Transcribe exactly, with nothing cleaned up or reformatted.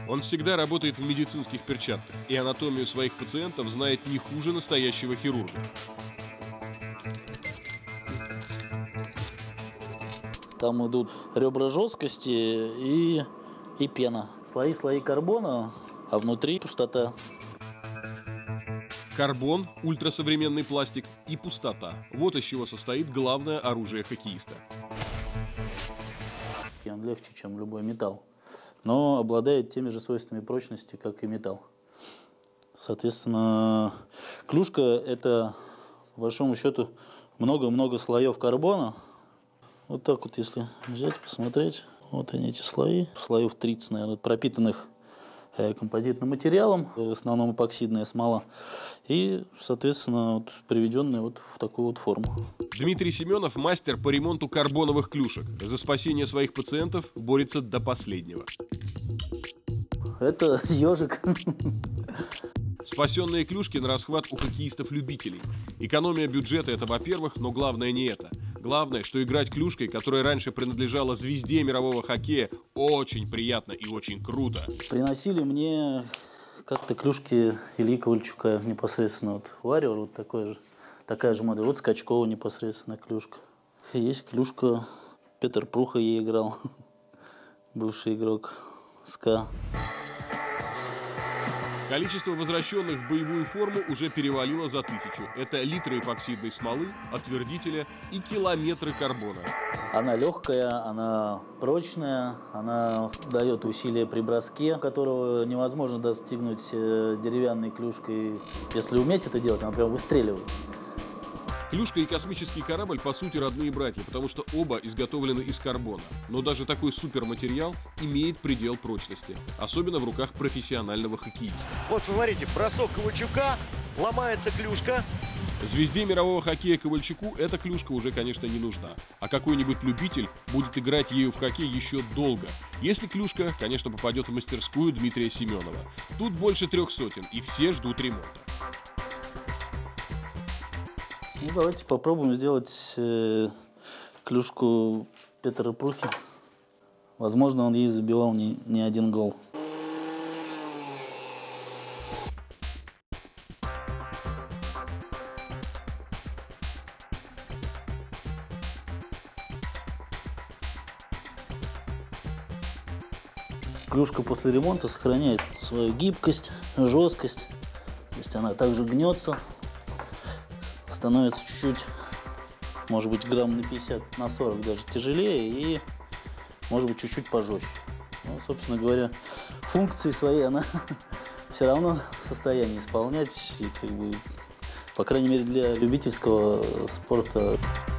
Он всегда работает в медицинских перчатках и анатомию своих пациентов знает не хуже настоящего хирурга. Там идут ребра жесткости и, и пена. Слои-слои карбона, а внутри пустота. Карбон, ультрасовременный пластик и пустота. Вот из чего состоит главное оружие хоккеиста. Он легче, чем любой металл, но обладает теми же свойствами прочности, как и металл. Соответственно, клюшка – это, по большому счету, много-много слоев карбона. Вот так вот, если взять, посмотреть, вот они, эти слои, слоев тридцать, наверное, пропитанных композитным материалом, в основном эпоксидная смола, и, соответственно, вот, приведенная вот в такую вот форму. Дмитрий Семенов – мастер по ремонту карбоновых клюшек. За спасение своих пациентов борется до последнего. Это ежик. Спасенные клюшки на расхват у хоккеистов-любителей. Экономия бюджета – это во-первых, но главное не это. Главное, что играть клюшкой, которая раньше принадлежала звезде мирового хоккея, очень приятно и очень круто. Приносили мне как-то клюшки Ильи Ковальчука непосредственно. Вот Warrior, вот такой же, такая же модель. Вот Скачкова непосредственно клюшка. И есть клюшка Петр Пруха, ей играл, бывший игрок СКА. Количество возвращенных в боевую форму уже перевалило за тысячу. Это литры эпоксидной смолы, отвердителя и километры карбона. Она легкая, она прочная, она дает усилие при броске, которого невозможно достигнуть деревянной клюшкой. Если уметь это делать, она прям выстреливает. Клюшка и космический корабль по сути родные братья, потому что оба изготовлены из карбона. Но даже такой суперматериал имеет предел прочности, особенно в руках профессионального хоккеиста. Вот смотрите, бросок Ковальчука, ломается клюшка. Звезде мирового хоккея Ковальчуку эта клюшка уже, конечно, не нужна. А какой-нибудь любитель будет играть ею в хоккей еще долго. Если клюшка, конечно, попадет в мастерскую Дмитрия Семенова. Тут больше трех сотен, и все ждут ремонта. Ну, давайте попробуем сделать э, клюшку Петра Прухи. Возможно, он ей забивал не, не один гол. Клюшка после ремонта сохраняет свою гибкость, жесткость. То есть она также гнется. Становится чуть-чуть, может быть, грамм на пятьдесят, на сорок даже тяжелее и, может быть, чуть-чуть пожестче. Ну, собственно говоря, функции свои она все равно в состоянии исполнять, и, как бы, по крайней мере, для любительского спорта.